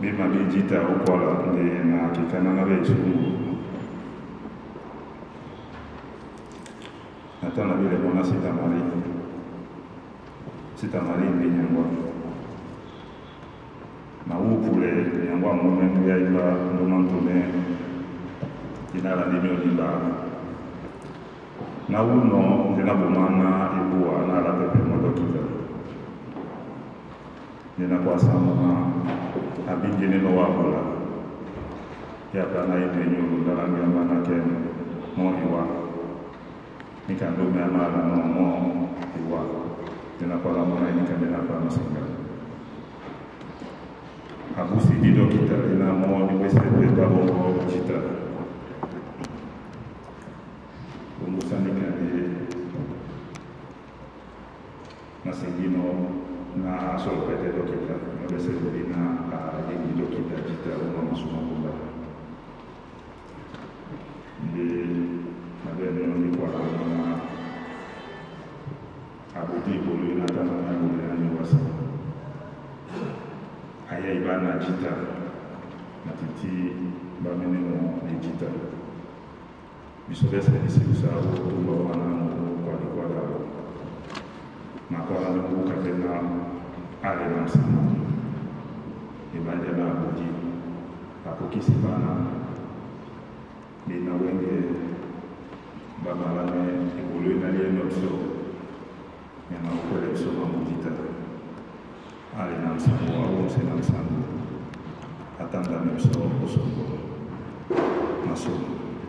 bima bijita ukola ndi na kikana na bechumu natana bile mona sita mari binyangwa na upule nyangwa mumendu ya iba ndomantune inala ndimyo dimba na uno ndina bumana ibuwa na ala pepe modokita nina kwa sama abingi nino wabula ya kana ine nyuru ndalangi ambana ken mo iwa nika ndume amala no mo iwa nina kwa lamona nika nina kwa masinga abusi dido kita nina mo niwese pepa bongo kita umusa nika di masingino na solo pete do kita nebe sebina yengi do kita jita uma masuma kumba di nabe neno ni kwa na abudi bolu ina tana na bolu na wasa aya ibana jita na titi ba meneno ni jita bisobese ni sibusa o tumba wana kwa da makola na buka tena ale na msama ibanja na abuji hapo kisibana nina wenge baba lane ikulu na liye notso yana ukole kusoma mujita ale na msama au msena msama atanda mso kusoko masomo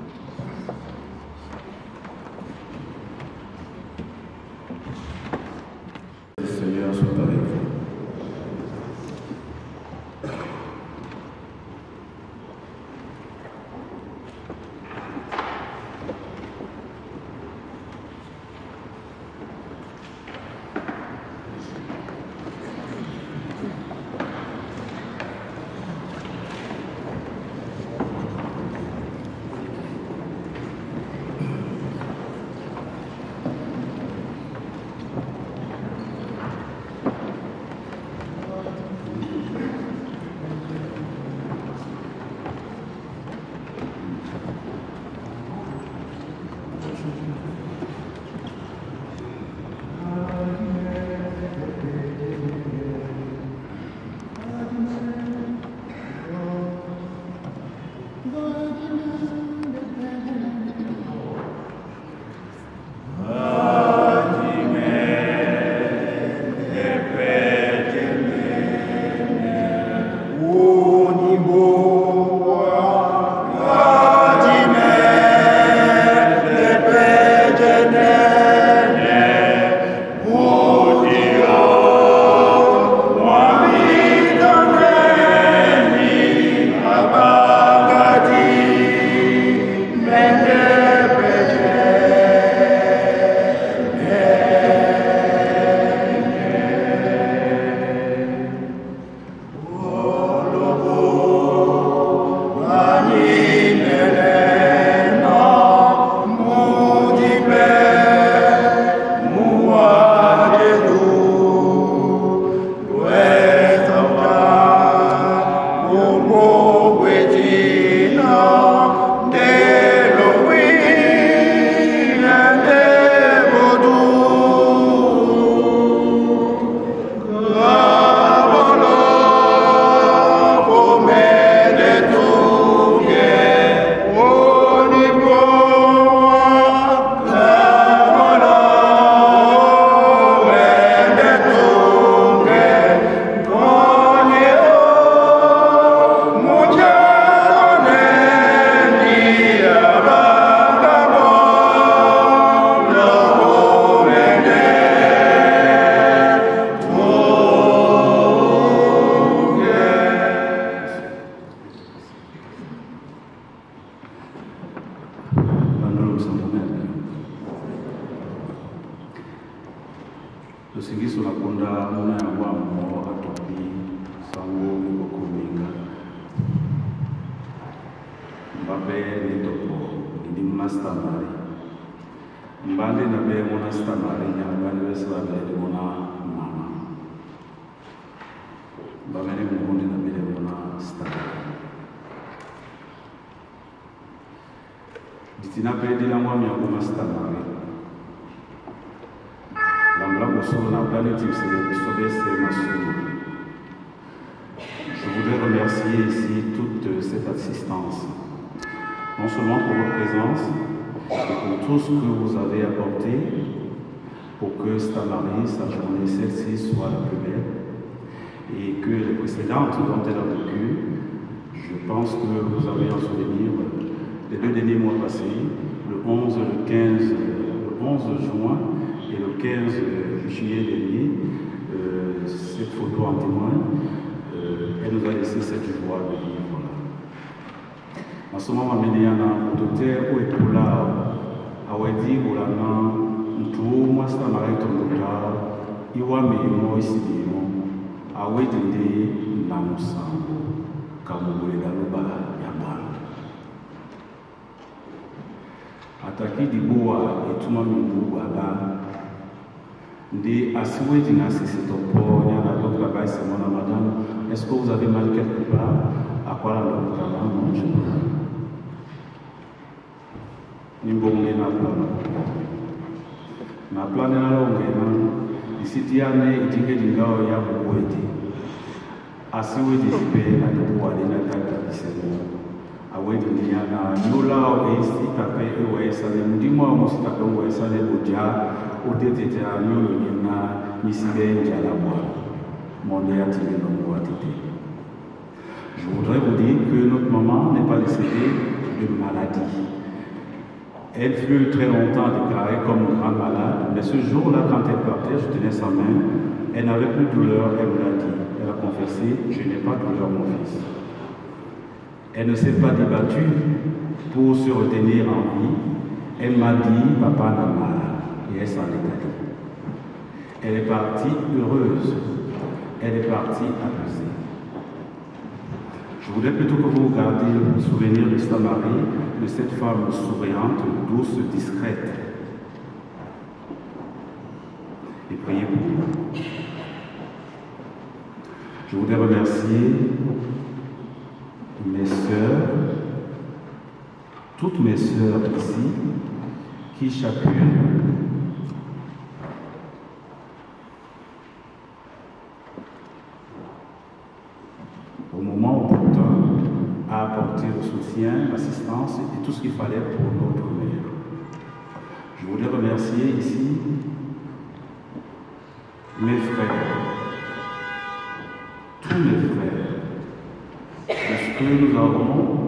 Lusingiso la kunda muna ya wamo atopi sawo kuminga mbabe ni topo ni master mari mbali na be mona stamari nya mbali wesla be mona mama mbabe ni mundi na be mona Stamari. Ditina pedi la mwami yakuma Stamari. L'ambla bosolo na planète c'est Massouma. Je voudrais remercier ici toute cette assistance, non seulement pour votre présence, mais pour tout ce que vous avez apporté pour que Stamari, sa journée celle-ci, soit la plus belle, et que les précédentes dont elle a vécu, je pense que vous avez en souvenir les 2 derniers mois passés, le 11 juin et le 15 juillet dernier, cette photo en témoin, elle nous a laissé cette joie de vivre là. En ce moment, je suis en docteur ou pour là, à dire pour la main, tout moi c'est Stamari tondoka, iwa meimo isidimo, à dire na musambo, kamugolela loba yabana. Ataki diboa etuma mingu ala. Ndi asiwe dina sisitopo nyana docteur Baïs Mona madame, est-ce que vous avez mal quelque part? À quoi la docteur non je ne sais. Nimbonge na plan. Na plan na longe na isitiane itinge dingao ya buweti. Asiwe disipe na diboa dina kaka disemo. Awedi nyana nola esti tape ewesa le ndimo musita pe ewesa le boja otete a nyolo nyina misibe njala moi monde a tiré no atité. Je voudrais vous dire que notre maman n'est pas décédée de maladie. Elle fut très longtemps déclarée comme grande malade, mais ce jour-là, quand elle partait, je tenais sa main, elle n'avait plus de douleur, elle me l'a dit. Elle a confessé, je n'ai pas de douleur, mon fils. Elle ne s'est pas débattue pour se retenir en vie. Elle m'a dit, papa n'a mal, et elle s'en est allée. Elle est partie heureuse. Elle est partie apaisée. Je voudrais plutôt que vous gardiez le souvenir de Stamari, de cette femme souriante, douce, discrète. Et priez pour nous. Je voudrais remercier mes sœurs, toutes mes sœurs ici, qui chacune au moment opportun a apporté le soutien, l'assistance et tout ce qu'il fallait pour notre mère. Je voudrais remercier ici mes frères, tous mes frères, ce que nous avons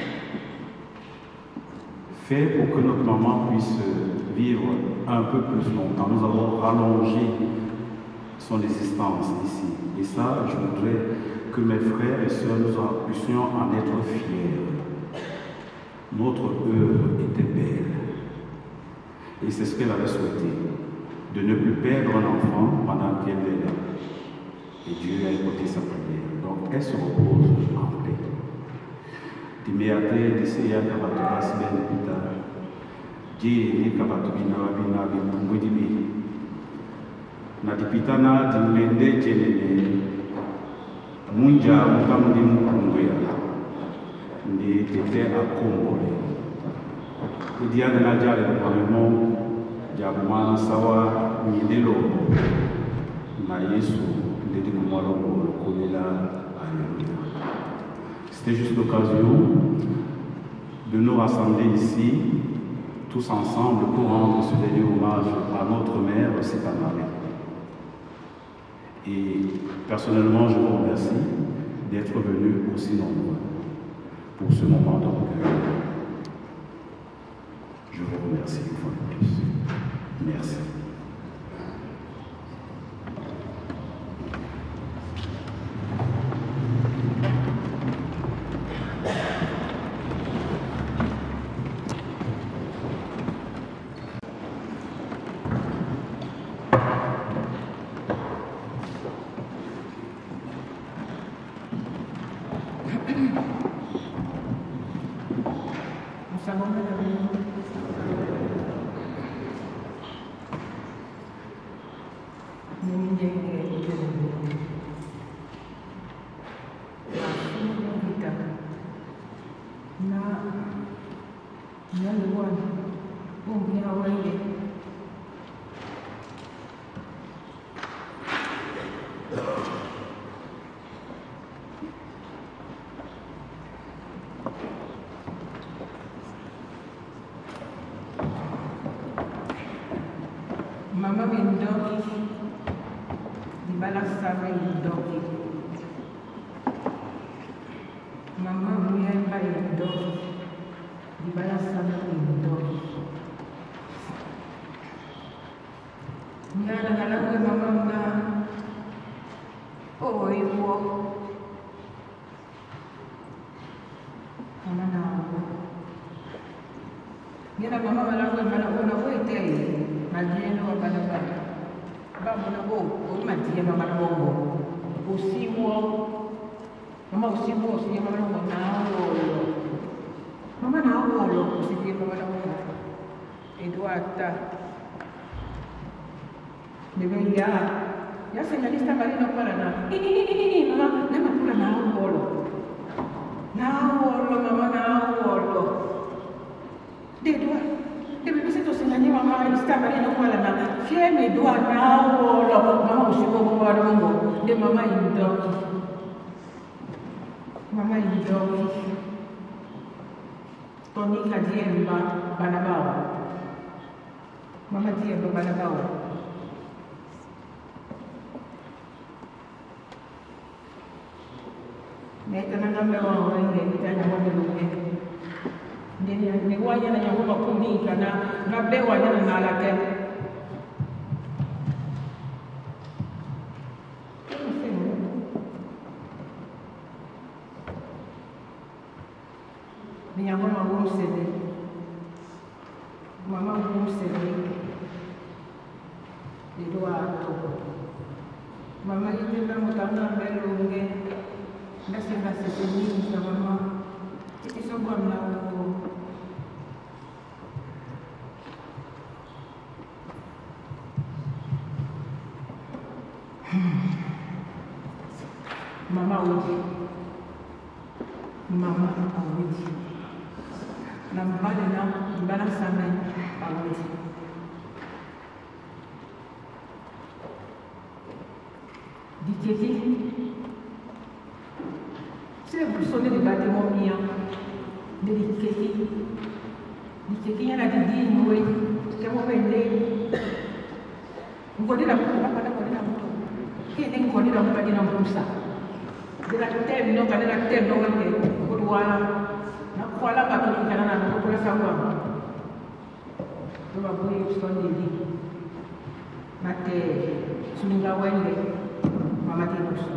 fait pour que notre maman puisse vivre un peu plus longtemps. Nous avons rallongé son existence ici. Et ça, je voudrais que mes frères et sœurs, nous puissions en être fiers. Notre œuvre était belle. Et c'est ce qu'elle avait souhaité, de ne plus perdre un enfant pendant qu'elle est là. Et Dieu a écouté sa prière. Donc, elle se repose en paix. Timéate, Diseya, Kabatora, Sibène, Pita, Djé, Kabatobina, Bina, Bimbudibi, Nadipitana, Dimende, Djenene, Munja, Mukamudi, Mukunguya, Ndi Tete à Kongole. Il y a de la Djale, le Diabumana, Sawa, Minelo, Maïsou, c'était juste l'occasion de nous rassembler ici, tous ensemble, pour rendre ce dernier hommage à notre mère, Stamari. Et personnellement, je vous remercie d'être venus aussi nombreux pour ce moment de recueil. Je vous remercie une fois de plus. Merci. Ningún Mama Windoki, di Balasame Windoki. Mama Muyemba Windoki, di Balasame Windoki. Nyala nalawe mama nga, iwo. Mama na ako. Nyala mama malawe malawe wete. Majeno wa balabala. Babu na go, umatie mama na bongo. Usiwo. Mama usiwo, usiye mama na bongo. Mama na awolo, usiye mama na bongo. Eduarda. Debe ya señalista marino para nada. Mamá, nema pula na awolo. Na awolo, mama na awolo. Dedua. Debe bisa tu señalista mama señalista marino para nada. Fieme dua na awolo. Mama usipo kwa dongo. De mama indoki. Mama indoki. Toni kadiemba banabawa. Mama diemba banabawa. Neta na ngamba wa wenge nitanya ngombe lume. Ni wanya na nyangoma kunika na bewa nyana na alake. Ni nyangoma ngumsede. Mama ngumsede. Di doa ato. Mama itu na mutanga belunge. Nasi sini sama mama. Itu semua melakukan. Mama uji. Mama uji. Nambale na mbana sana uji. Diketi. Se vous sonnez des bâtiments miens, de l'Ikeki, il y en a qui disent, oui, c'est moi qui l'ai. Vous connaissez la moto, pas la moto. Qui est une connaît la moto, qui est comme ça. De la terre, non, pas de la terre, non, vous voilà. Voilà, pas tout le Canada, vous pouvez savoir. Je vais vous sonner dit. Mate, Suninga Wende, Mama Tinusu.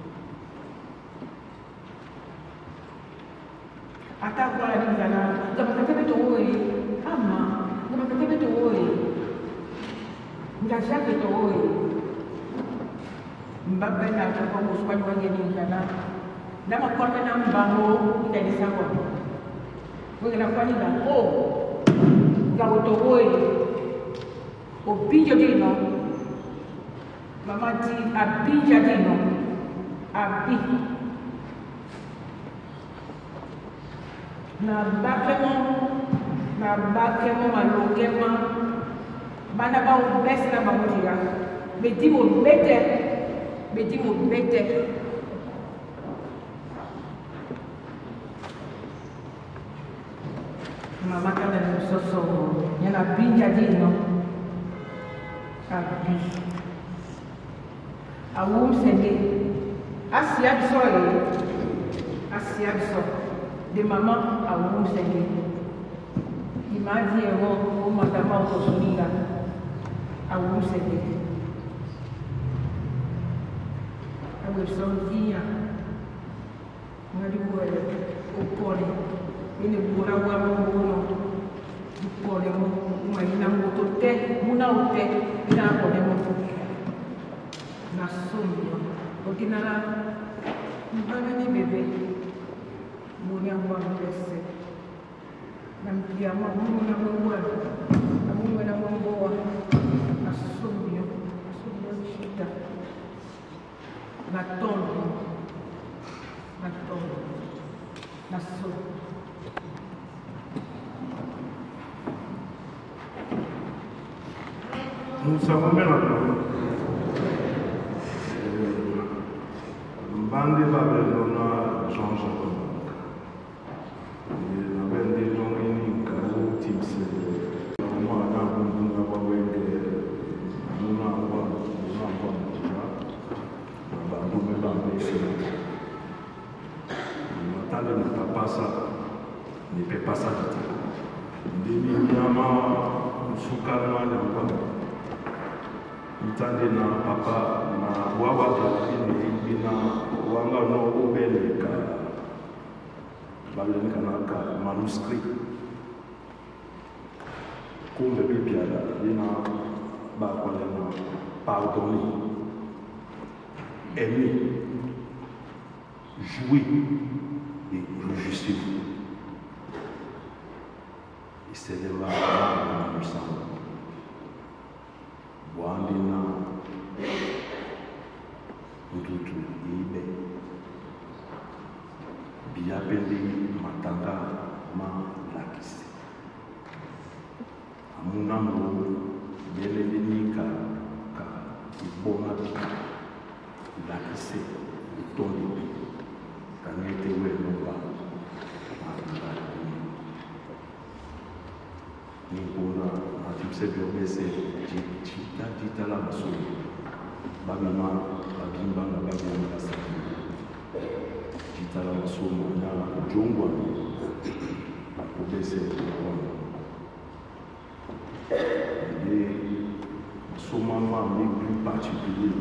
Ata kwa ni kana kama kakebe to oi ama kama kakebe to oi ngaja ke to oi mbaba na kwa muswani wa ngeni kana na makona na mbango itaisa kwa wewe na kwa ni na ga to oi o pinjo dino mama ti abinja dino abi na bakemo malokema bana ba ubesi na bamutira beti mo bete mama kana ni soso yana binja dino abi awum sende asia biso de maman a un senge. Imagine o madama o soninga a un senge. A versãozinha, uma de boa, o pole, ele bora o amor, o pole, uma ina moto te, uma o te, ina pole moto. Na sombra, o que nada, não vai nem beber. Mulia mwambese na mpiama Mungu na Mungu na Mungu na Mungu na subio shida na tondo na so nous savons bien Bande Babylona Jean-Jacques. traditionnelle. Natale ne peut pas ça, ne peut pas ça. Ndemi nyama sukana nyamba. Itande na papa na wawa ni na wanga no obeleka. Baleleka na ka manuscrit. Kumbe Biblia ina ba kwa na pardonner, aimer, jouer et réjouissez-vous. Et c'est de là que nous sommes. Wandina Ndutu Ibe Biabeli Matanga Ma Lakisi Amunambo Yelenika Ka Ibona Lakisi Toni Kanete Wenomba Ninguna atimsebyo bese jita la masomo bamama babimba na babimba basaki jita la masomo na jongwa akobese kwa et masomo ma plus particulier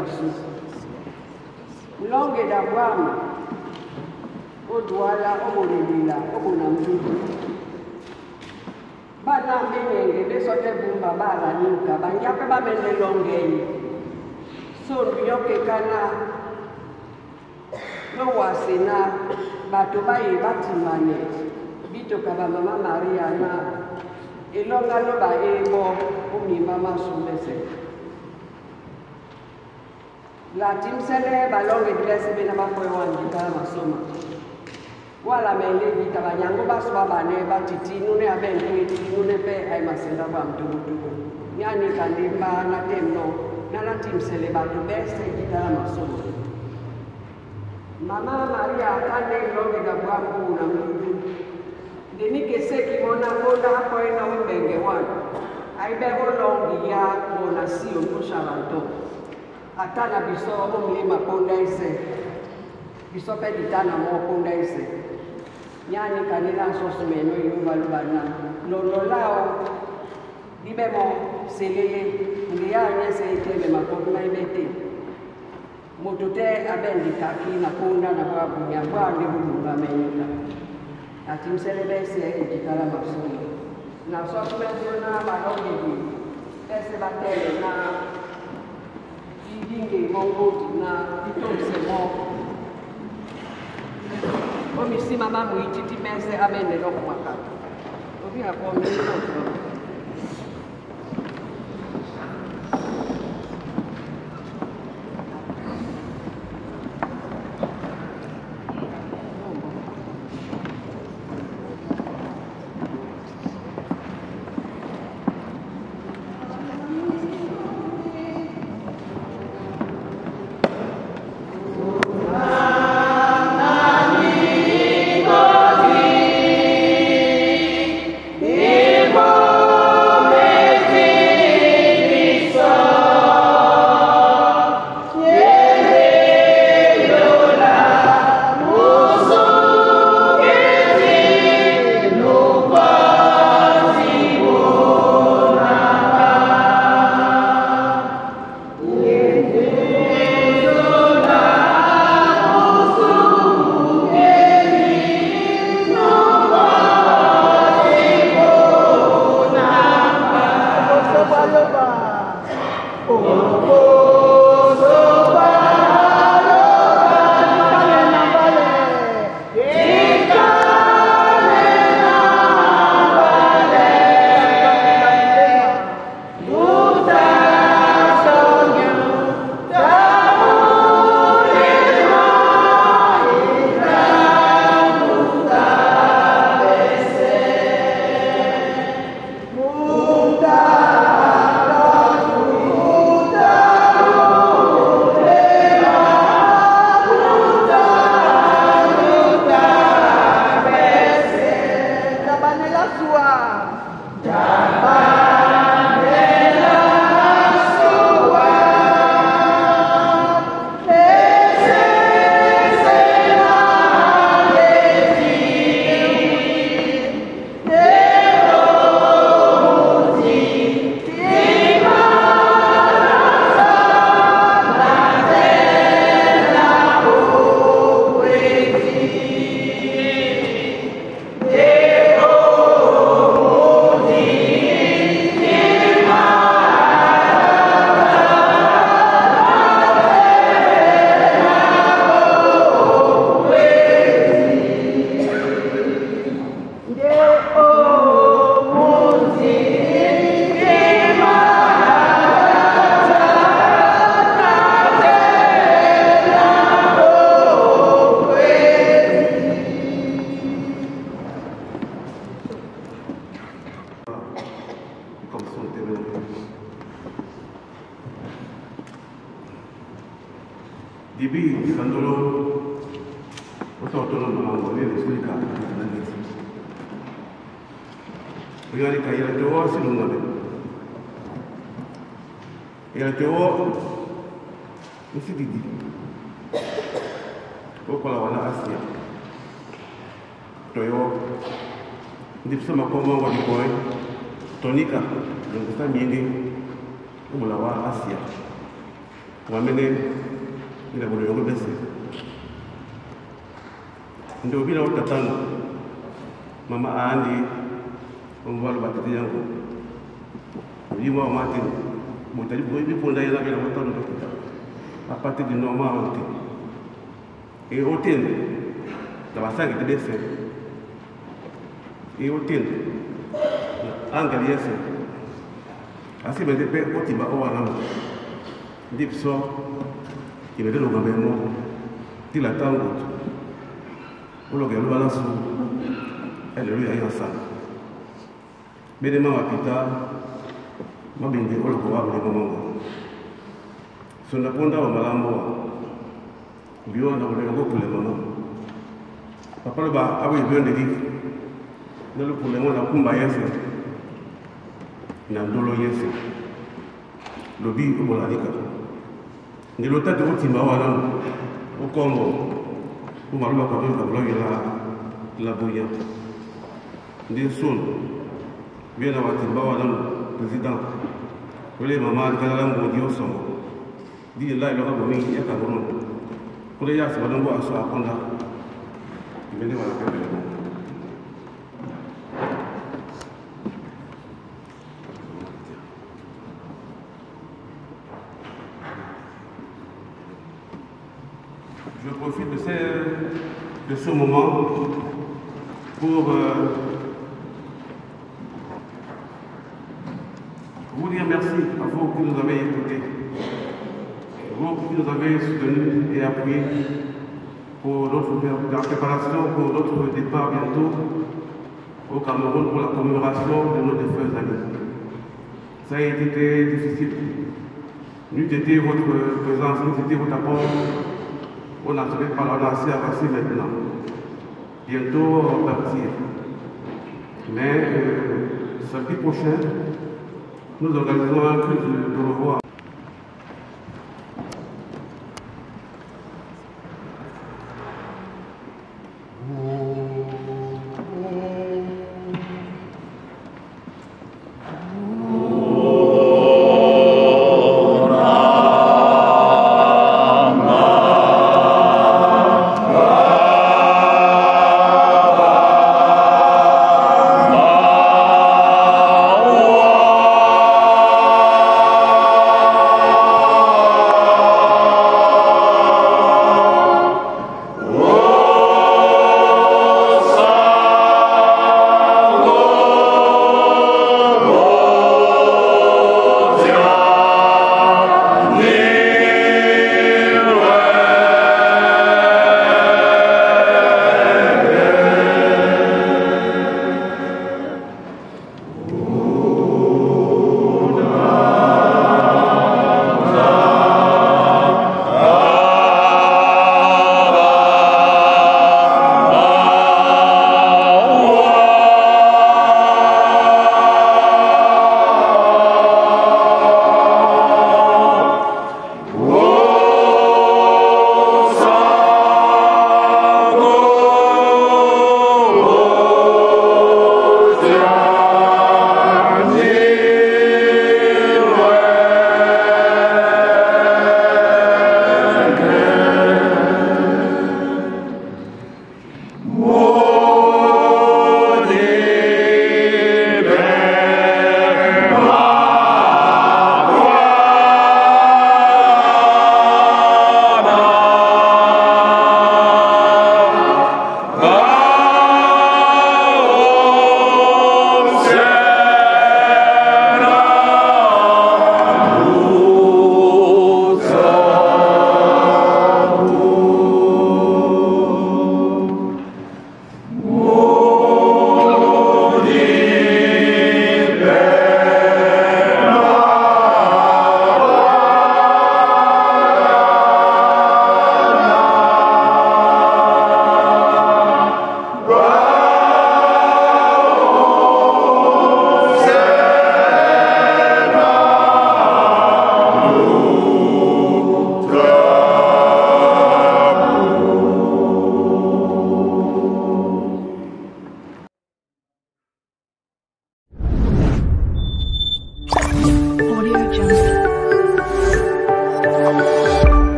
garçon. Longue d'Abraham, au douala, au bonelila, au bonambi. Bana menenge, besote bumba bala ninka, banyape bamende longue. So yoke kana, no wasena, bato baye batimane, bito kaba mama Maria na, elonga lo ba ebo, umi mama sumbese. La timsele balonge dilese bina makoe wangita masoma. Wala mele gita banyango baswa bane batiti nune abentu nune pe ay masenda kwa mtugutu. Nyani kandimba na temno na la timsele batu bese gita masoma. Mama Maria kande longe da bwangu na mtugu. Deni keseki mona koda hapo ina umbenge wana. Aibe holongi ya mona siyo kusharanto. Atana biso omlima ponda ise. Biso peditana mo ponda ise. Nyani kanila sosu meno yuva lubana. Lolo lao libemo selele. Ndia nyese iteme makona ibete. Motote abendi kaki na ponda na babu ya bwande bulunga menyuka. Atimselebese ejikala masomo. Na sosu mezona malongi. Pese batele na Dingue mongo na itomse mo. Omi si mama muititi mese amene lo kumaka. Obi hapo mimi. Dibi sandolo ototolo mango ni explica nani. Oyari kaya to silunga. Ya to mesti di. Kokola wana Asia. Toyo ndipsema koma wali boy tonika ndio nyingi umulawa Asia. pour amener il a voulu rebaisser. Nous devons bien attendre. Maman a dit, on va le battre. Dis-moi, Martin, vous avez dit pour d'ailleurs la autant à partir du normal. Et au thème, dans la salle de décès, et au thème, en galère, assez bien de paix, au Tiba, au Alam, des psaumes, qui me donne au gouvernement, qui l'attend, au local, au Alassou, alléluia, et ensemble. Mais demain, à Pita, ma bien dit, au local, au moment. Son apponda au Malambo. Bio na wale pour les mamans. Papa le ba awi bien de dire. Dans le problème on a kumba yese. Na ndolo yese. Lobi o bolalika. Ni lota de otimba wala o kombo. O maluba ko do ka la boya. Ndi son. Bien na watimba wala président. Ole mama kala mbo dio somo. Di la lo ka bo mi ya ka bono. Pour les gens, c'est vraiment à soi apprendre. Venez voir la paix. Je profite de ce moment pour vous dire merci à vous qui nous avez écoutés. Vous qui nous avez soutenus et appuyés pour la préparation pour notre départ bientôt au Cameroun pour la commémoration de nos défunts amis. Ça a été difficile. N'eût été votre présence, n'eût été votre apport, on a trouvé par la assez avancé maintenant. Bientôt on va partir. Mais samedi prochain, nous organisons un culte de revoir